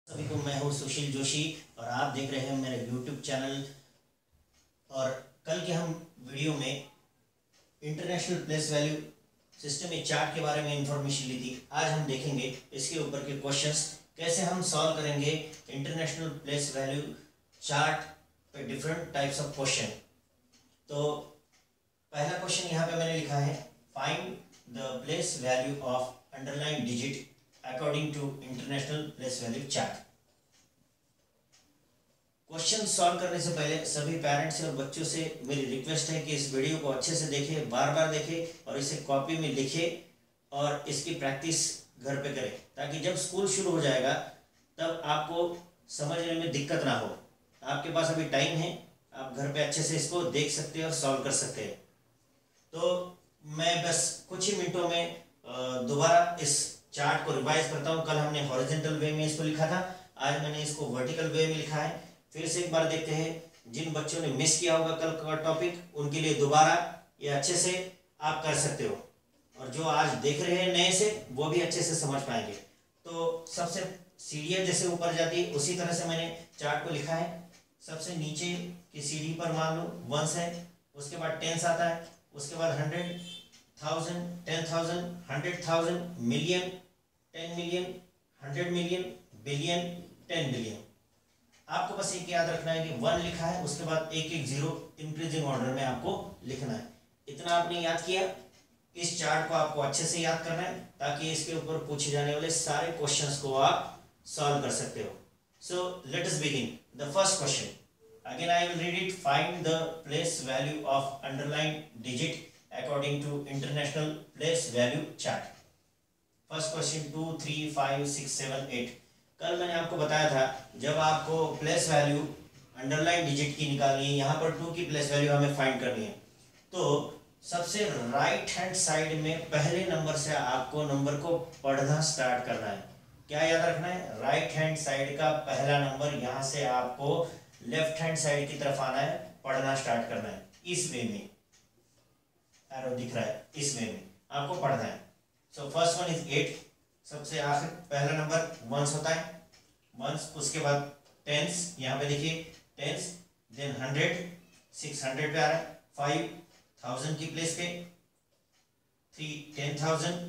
सभी को मैं हूँ सुशील जोशी और आप देख रहे हैं मेरे YouTube चैनल। और कल के हम वीडियो में इंटरनेशनल प्लेस वैल्यू सिस्टम में चार्ट के बारे में इंफॉर्मेशन ली थी। आज हम देखेंगे इसके ऊपर के क्वेश्चंस कैसे हम सॉल्व करेंगे इंटरनेशनल प्लेस वैल्यू चार्ट पे डिफरेंट टाइप्स ऑफ क्वेश्चन। तो पहला क्वेश्चन यहाँ पे मैंने लिखा है, find the place value of underline digit according to international place value chart. Question solve करने से पहले सभी पेरेंट्स और बच्चों से मेरी रिक्वेस्ट है कि इस वीडियो को अच्छे से देखें, बार बार देखें और इसे कॉपी में लिखें और इसकी प्रैक्टिस घर पे करें, ताकि जब स्कूल शुरू हो जाएगा तब आपको समझने में दिक्कत ना हो। आपके पास अभी टाइम है, आप घर पे अच्छे से इसको देख सकते हैं और सॉल्व कर सकते हैं। तो मैं बस कुछ ही मिनटों में दोबारा इस चार्ट को रिवाइज करता हूँ। कल हमने हॉरिजॉन्टल वे में इसको लिखा था, आज मैंने इसको वर्टिकल वे में लिखा है। फिर से एक बार देखते हैं। जिन बच्चों ने मिस किया होगा कल का टॉपिक, उनके लिए दोबारा ये अच्छे से आप कर सकते हो, और जो आज देख रहे हैं नए से वो भी अच्छे से समझ पाएंगे। तो सबसे सीढ़ियाँ जैसे ऊपर जाती है उसी तरह से मैंने चार्ट को लिखा है। सबसे नीचे की सीढ़ी पर मान लो 1 है, उसके बाद 10 आता है, उसके बाद 100,000, 10,000, 100,000, million, 10 million, 100 million, billion, 10 billion. आपको बस एक याद रखना है कि 1 लिखा है, उसके बाद एक एक जीरो इंक्रीजिंग ऑर्डर में आपको लिखना है। इतना आपने याद किया। इस चार्ट को आपको अच्छे से याद करना है ताकि इसके ऊपर पूछे जाने वाले सारे क्वेश्चंस को आप सॉल्व कर सकते हो। So let us begin the first question. Again I will read it. Find the place value of underline digit according to international place value chart. First question 2, 3, 5, 6, 7, 8। कल मैंने आपको बताया था जब आपको प्लेस वैल्यू अंडरलाइन डिजिट की निकालनी है, यहाँ पर 2 की प्लेस वैल्यू हमें फाइंड करनी है, तो सबसे राइट हैंड साइड में पहले नंबर से आपको नंबर को पढ़ना स्टार्ट करना है। क्या याद रखना है? राइट हैंड साइड का पहला नंबर, यहाँ से आपको लेफ्ट हैंड साइड की तरफ आना है, पढ़ना स्टार्ट करना है। इस वे में एरो दिख रहा है, इस वे में आपको पढ़ना है। So first one is 8। सबसे आखिर पहला नंबर 1 होता है, 1। उसके बाद 10, यहाँ पे देखिए 10, देन 100, 600 पे आ रहा है, 5,000 की प्लेस पे, 3, 10,000,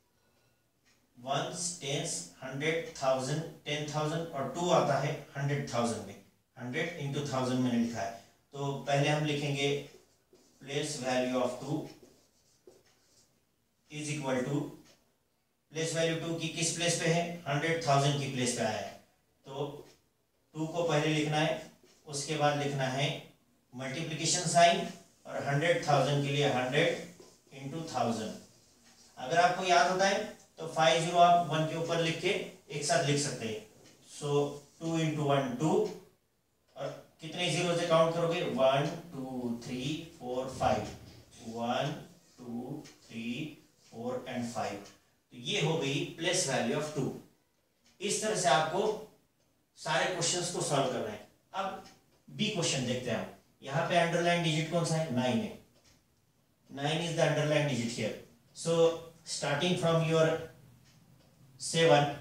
1, 10, 100,000, 10,000 और 2 आता है 100,000 में। 100 into 1000 मैंने लिखा है। तो पहले हम लिखेंगे place value of 2 is equal to, place value 2 की किस प्लेस पे है? 100,000 की प्लेस पे आया है, तो 2 को पहले लिखना है, उसके बाद लिखना है मल्टीप्लिकेशन साइन, और 100,000 के लिए 100 into 1000। अगर आपको याद होता है तो 5 जीरो आप 1 के ऊपर लिख के एक साथ लिख सकते हैं। सो 2 into 1 2, और कितने जीरो से काउंट करोगे? 1 2 3 4 5, 1 2 3 4 and 5। तो ये हो गई प्लेस वैल्यू ऑफ 2। इस तरह से आपको सारे क्वेश्चंस को सॉल्व करना है। अब बी क्वेश्चन देखते हैं हम। यहाँ पे अंडरलाइन डिजिट कौन सा है? 9 है। 9 is the underline digit here. So starting from your 7,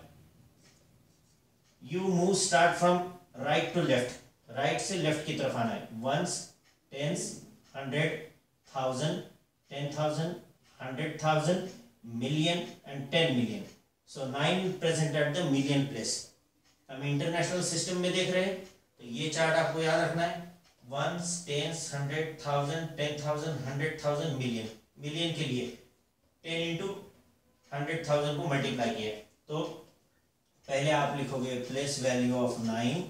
you move start from right to left, right से लेफ्ट की तरफ आना है। 1s, 10s, 100,000, 10,000, 100,000, million and 10 million। so 9 present at the million place। हम इंटरनेशनल सिस्टम में देख रहे हैं, तो ये चार्ट आपको याद रखना है। 1s, 10s, 100,000, 10,000, 100,000, million. मिलियन के लिए 10 into 100,000 को मल्टीप्लाई किया, तो पहले आप लिखोगे place value of 9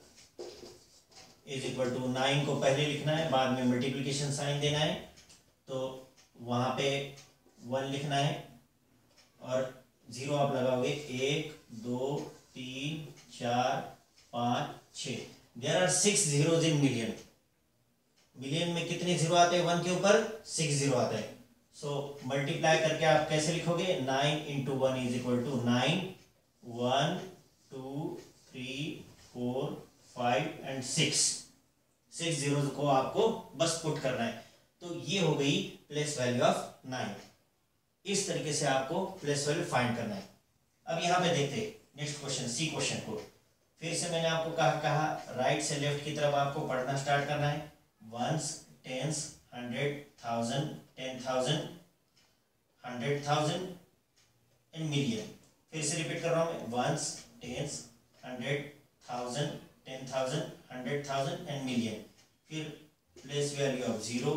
is equal to, 9 को पहले लिखना है, बाद में मल्टीप्लिकेशन साइन देना है, तो वहां पे 1 लिखना है और जीरो आप लगाओगे। 1 2 3 4 5 6। There are 6 zeros in million. Million में कितने जीरो आते हैं? 1 के ऊपर 6 जीरो आते हैं। सो मल्टीप्लाई करके आप कैसे लिखोगे? 9 into 1 is equal to 9, 1 2 3 4 5 and 6। 6 zero को आपको बस पुट करना है। तो ये हो गई प्लेस वैल्यू ऑफ 9। इस तरीके से आपको प्लेस वैल्यू फाइंड करना है। अब यहाँ पे देखते हैं नेक्स्ट क्वेश्चन, सी क्वेश्चन को। फिर से मैंने आपको कहा राइट से लेफ्ट की तरफ आपको पढ़ना स्टार्ट करना है। Ones, tens, 100,000, 10,000, 100,000 and million. फिर से रिपीट कर रहा हूँ मैं, वंस, टेंस, 100,000, 10,000, 100,000 एंड मिलियन। फिर प्लेस वैल्यू ऑफ 0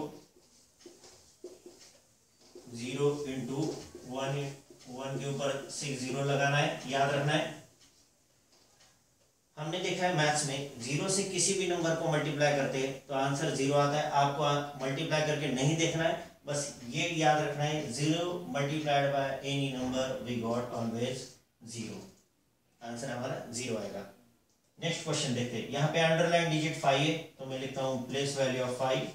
इंटू 1 के ऊपर 6 0 लगाना है, याद रखना है। हमने देखा है मैथ्स में 0 से किसी भी नंबर को मल्टीप्लाई करते हैं तो आंसर 0 आता है। आपको मल्टीप्लाई करके नहीं देखना है, बस ये याद रखना है 0 multiplied by any number we got always 0, answer हमारा 0 आएगा। नेक्स्ट क्वेश्चन देखते हैं। यहाँ पे अंडरलाइन डिजिट 5 है तो मैं लिखता हूँ place value of 5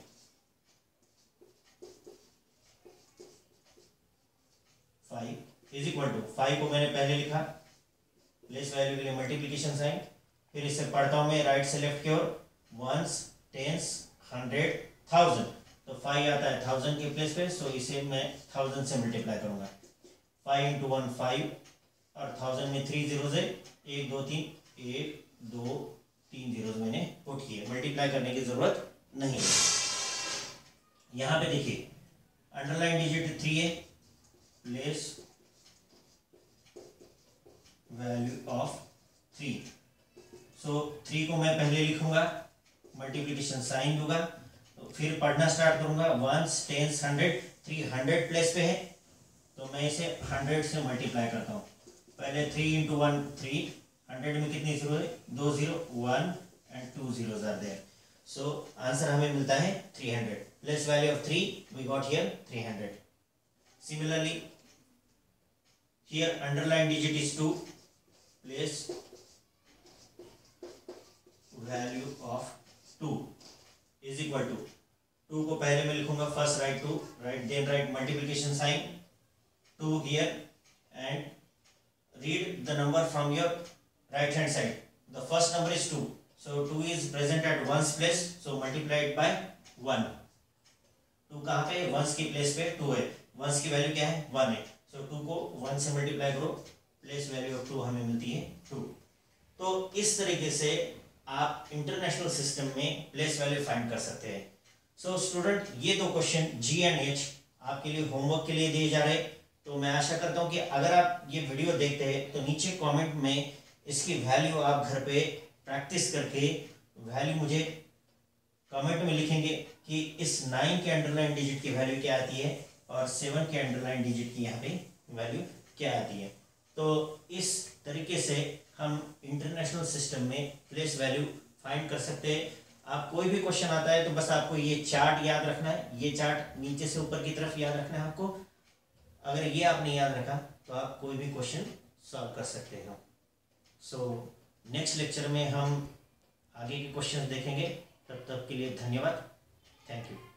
is equal to 5 को मैंने पहले लिखा, प्लेस वैल्यू के लिए मल्टीप्लीकेशन साइन। फिर इसे पढ़ता हूं मैं राइट से लेफ्ट की ओर, वंस, टेंस, 100,000 तो 5 आता है 1000 के प्लेस पे, सो इसे मैं 1000 से मल्टीप्लाई करूंगा। 5 इंटू 1 5 और 1000 में 3 जीरोज है, 1 2 3, 1 2 3 जीरोज मैंने पुट किए, मल्टीप्लाई करने की जरूरत नहीं है। यहां पे देखिए अंडरलाइन डिजिट 3 है, प्लेस वैल्यू ऑफ 3, सो 3 को मैं पहले लिखूंगा, मल्टीप्लिकेशन साइन दूंगा, तो फिर पढ़ना स्टार्ट करूंगा। वंस, टेंस, 100, 300 प्लेस पे है तो मैं इसे 100 से मल्टीप्लाई करता हूँ। पहले 3 इंटू 1 3, 100 में कितनी जीरो है, 2 0, 1 and 2 zeros are there, so answer हमें मिलता है 300। Place value of 3 we got here 300। Similarly here underline digit is 2, place value of 2 is equal to 2 को पहले मैं लिखूंगा first right 2, right then right multiplication sign 2 here and read the number from your right hand side. The first number is 2, so 2 is present at ones place, so multiplied by 1। 2 कहाँ पे, once की place पे 2 है, once की value क्या है 1 है, so 2 को 1 से मल्टीप्लाई करो, प्लेस वैल्यू ऑफ 2 हमें मिलती है 2। तो इस तरीके से आप इंटरनेशनल सिस्टम में प्लेस वैल्यू फाइंड कर सकते हैं। सो स्टूडेंट, ये दो क्वेश्चन जी एंड एच आपके लिए होमवर्क के लिए दिए जा रहे, तो मैं आशा करता हूं कि अगर आप ये वीडियो देखते हैं तो नीचे कमेंट में इसकी वैल्यू आप घर पे प्रैक्टिस करके वैल्यू मुझे कमेंट में लिखेंगे कि इस 9 के अंडरलाइन डिजिट की वैल्यू क्या आती है और 7 के अंडरलाइन डिजिट की यहाँ पे वैल्यू क्या आती है। तो इस तरीके से हम इंटरनेशनल सिस्टम में प्लेस वैल्यू फाइंड कर सकते हैं। आप कोई भी क्वेश्चन आता है तो बस आपको ये चार्ट याद रखना है, ये चार्ट नीचे से ऊपर की तरफ याद रखना है आपको। अगर ये आपने याद रखा तो आप कोई भी क्वेश्चन सॉल्व कर सकते हो। सो नेक्स्ट लेक्चर में हम आगे के क्वेश्चंस देखेंगे। तब तक के लिए धन्यवाद, थैंक यू।